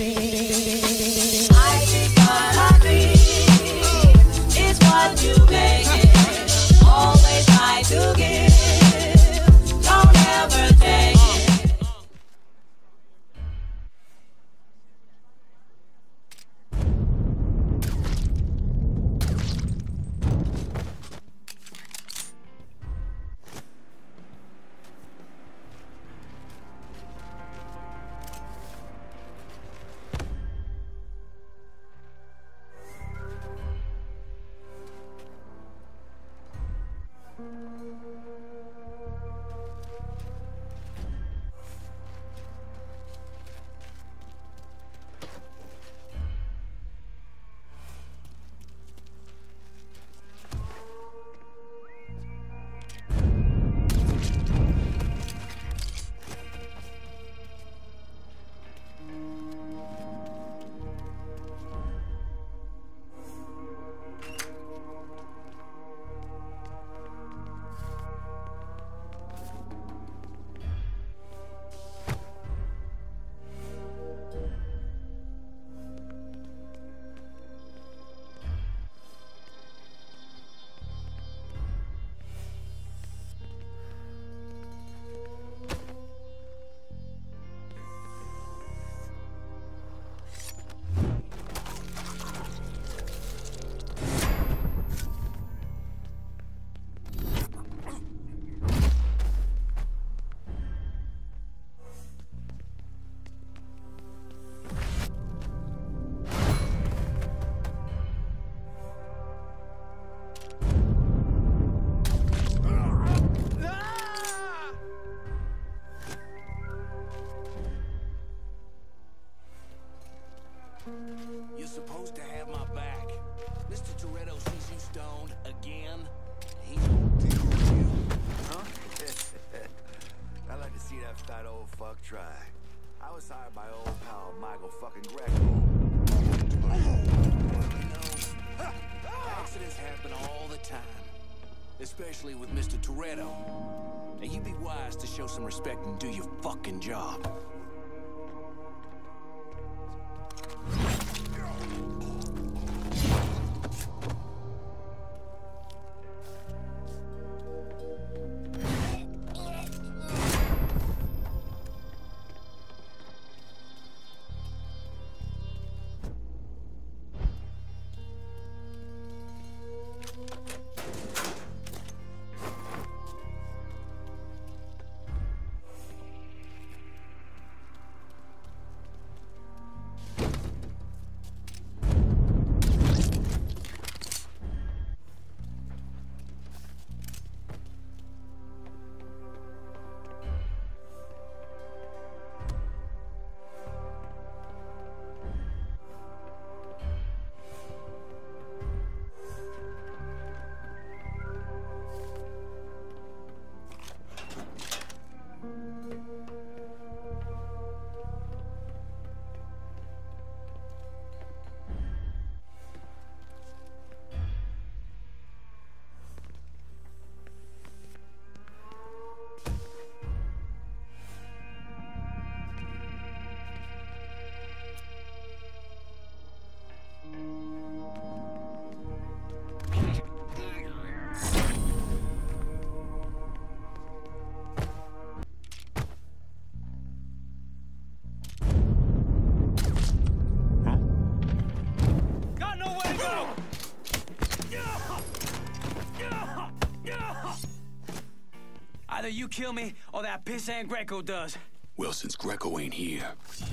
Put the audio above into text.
I think what I think is what you make it. Always try to give, don't ever take it. You're supposed to have my back. Mr. Toretto sees you stoned again. He's gonna deal with you. Huh? I'd like to see that fat old fuck try. I was hired by old pal Michael fucking Greco. You know, accidents happen all the time. Especially with Mr. Toretto. Now you be wise to show some respect and do your fucking job. Either you kill me, or that pissant Greco does. Well, since Greco ain't here,